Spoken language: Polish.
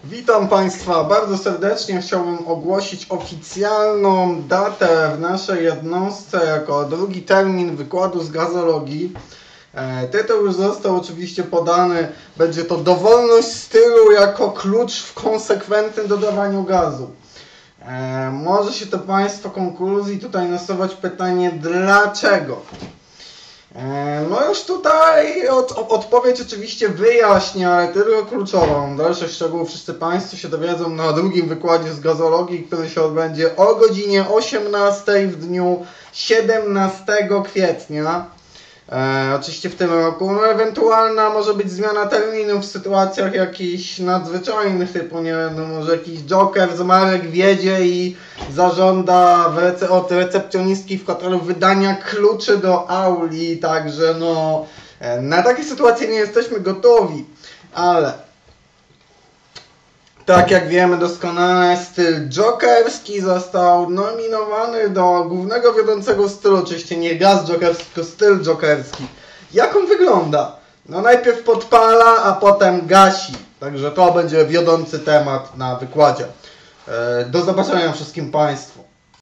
Witam Państwa bardzo serdecznie. Chciałbym ogłosić oficjalną datę w naszej jednostce jako drugi termin wykładu z gazologii. Tytuł już został oczywiście podany. Będzie to dowolność stylu jako klucz w konsekwentnym dodawaniu gazu. Może się to Państwo konkluzji tutaj nasuwać pytanie dlaczego? No już tutaj odpowiedź oczywiście wyjaśnię, ale tylko kluczową. Dalszych szczegółów wszyscy Państwo się dowiedzą na drugim wykładzie z gazologii, który się odbędzie o godzinie 18 w dniu 17 kwietnia. Oczywiście w tym roku. No ewentualna może być zmiana terminu w sytuacjach jakichś nadzwyczajnych, typu nie wiem, no może jakiś joker z marek wiedzie i zażąda od recepcjonistki w hotelu wydania kluczy do auli, także no na takie sytuacje nie jesteśmy gotowi, ale tak jak wiemy doskonale, styl jokerski został nominowany do głównego wiodącego stylu. Oczywiście nie gaz jokerski, tylko styl jokerski. Jak on wygląda? No najpierw podpala, a potem gasi. Także to będzie wiodący temat na wykładzie. Do zobaczenia wszystkim Państwu.